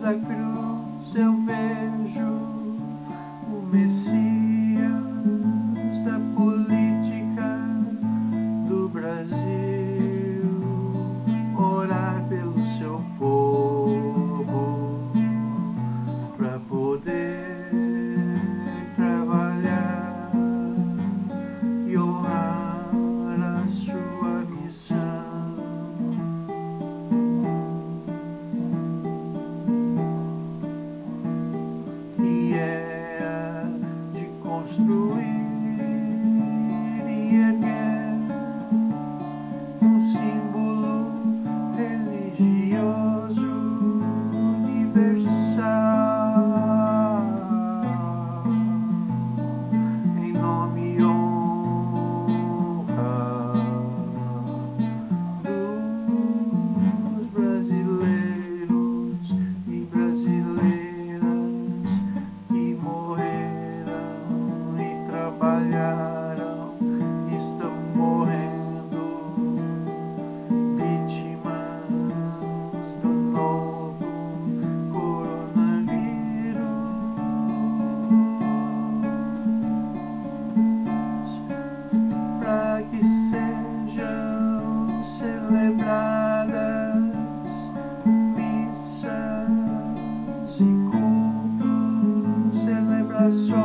da cruz eu vejo o Messias da política do Brasil, orar pelo seu povo para poder trabalhar e honrar a sua missão. Que é a de construir e erguer um símbolo religioso universal, em nome e honra dos brasileiros e brasileiras que morreram e trabalharam, estão morrendo, vítimas do novo coronavírus, para que sejam celebradas missas e cultos, celebrações